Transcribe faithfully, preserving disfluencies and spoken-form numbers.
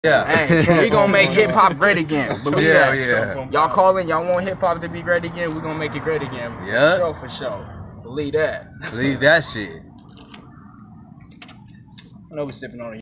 Yeah. Hey, we gonna make hip hop great again. Believe Yeah, that. yeah. Y'all calling, y'all want hip hop to be great again, we gonna make it great again. Yeah. For sure, for sure. Believe that. Believe that shit. I know we sipping on it.